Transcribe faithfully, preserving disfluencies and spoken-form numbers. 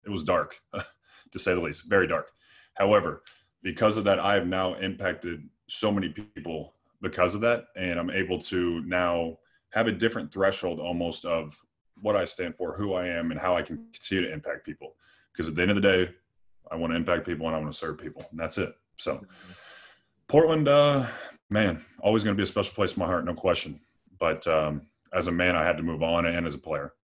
it was dark, to say the least, very dark. However, because of that, I have now impacted so many people because of that. And I'm able to now have a different threshold almost of what I stand for, who I am, and how I can continue to impact people. Because at the end of the day, I want to impact people and I want to serve people. And that's it. So Portland, uh, man, always going to be a special place in my heart, no question. But um, as a man, I had to move on, and as a player.